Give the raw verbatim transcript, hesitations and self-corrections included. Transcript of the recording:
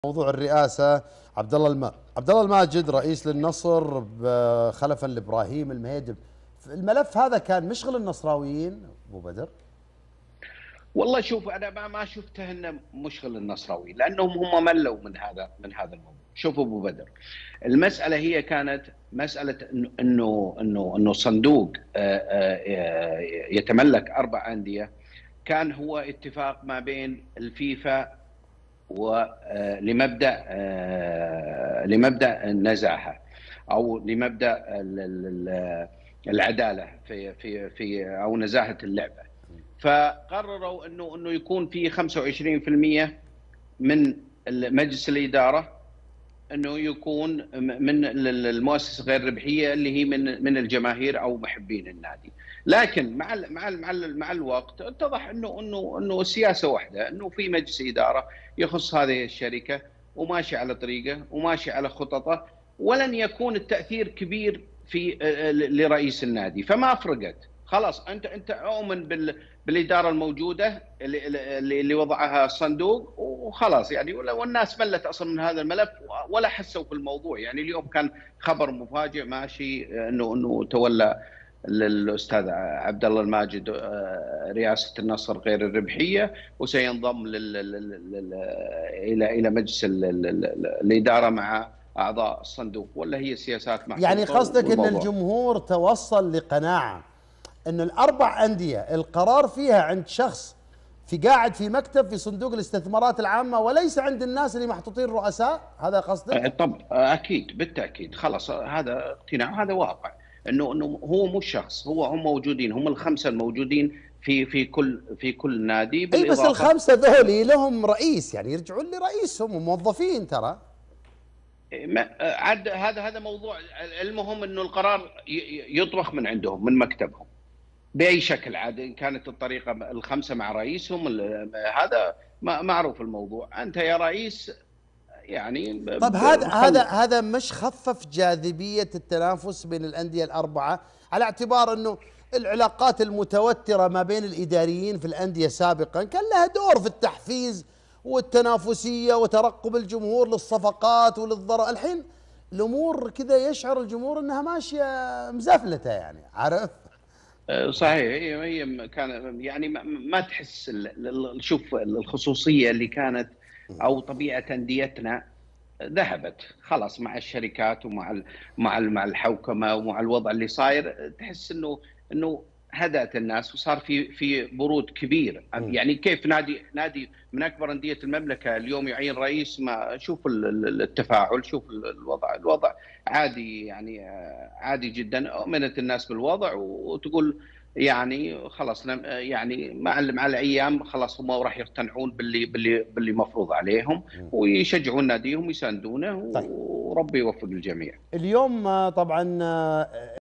موضوع الرئاسة. عبد الله الم... عبد الله الماجد رئيس للنصر خلفا لابراهيم المهيدب، الملف هذا كان مشغل النصراويين ابو بدر؟ والله شوف، انا ما ما شفته انه مشغل النصراوي، لانهم هم ملوا من هذا من هذا الموضوع. شوف ابو بدر، المساله هي كانت مساله انه انه انه انه صندوق يتملك اربع انديه. كان هو اتفاق ما بين الفيفا ولمبدا لمبدا النزاهه، او لمبدا العداله في في في او نزاهه اللعبه. فقرروا انه انه يكون في خمسة وعشرين بالمئة من مجلس الاداره انه يكون من المؤسسه غير الربحيه اللي هي من من الجماهير او محبين النادي. لكن مع ال مع ال مع, ال مع الوقت اتضح انه انه انه السياسه واحده، انه في مجلس اداره يخص هذه الشركه وماشي على طريقه وماشي على خططه، ولن يكون التاثير كبير في لرئيس النادي. فما فرقت، خلاص انت انت اؤمن بال بالاداره الموجوده اللي, اللي وضعها الصندوق وخلاص يعني. والناس ملت اصلا من هذا الملف ولا حسوا في الموضوع. يعني اليوم كان خبر مفاجئ ماشي انه انه تولى الاستاذ عبد الله الماجد رئاسه النصر غير الربحيه، وسينضم لل... لل... الى الى مجلس الاداره مع اعضاء الصندوق. ولا هي سياسات محطوطه؟ يعني قصدك ان الجمهور توصل لقناعه ان الاربع انديه القرار فيها عند شخص في قاعد في مكتب في صندوق الاستثمارات العامه، وليس عند الناس اللي محطوطين رؤساء؟ هذا قصدك؟ طب اكيد بالتاكيد، خلاص هذا اقتناع، هذا واقع. انه انه هو مو شخص، هو هم موجودين، هم الخمسه الموجودين في في كل في كل نادي. اي بس الخمسه ذولي لهم رئيس، يعني يرجعون لرئيسهم وموظفين ترى. عاد هذا هذا موضوع. المهم انه القرار يطبخ من عندهم من مكتبهم باي شكل. عاد كانت الطريقه الخمسه مع رئيسهم، هذا معروف الموضوع. انت يا رئيس يعني. طب هذا هذا هذا مش خفف جاذبيه التنافس بين الانديه الاربعه، على اعتبار انه العلاقات المتوتره ما بين الاداريين في الانديه سابقا كان لها دور في التحفيز والتنافسيه وترقب الجمهور للصفقات وللضرر. الحين الامور كذا يشعر الجمهور انها ماشيه مزفلته، يعني عارف؟ صحيح. هي كان يعني ما تحس. شوف الخصوصيه اللي كانت او طبيعه انديتنا ذهبت خلاص مع الشركات ومع ال مع ال مع الحوكمه ومع الوضع اللي صاير. تحس انه انه هدأت الناس وصار في في برود كبير. يعني كيف نادي نادي من اكبر انديه المملكه اليوم يعين رئيس؟ ما شوف التفاعل، شوف الوضع الوضع عادي يعني، عادي جدا. أؤمنت الناس بالوضع وتقول يعني خلاص يعني مع مع الايام خلاص هم راح يقتنعون باللي باللي باللي مفروض عليهم ويشجعون ناديهم ويساندونه. وربي يوفق الجميع. اليوم طبعا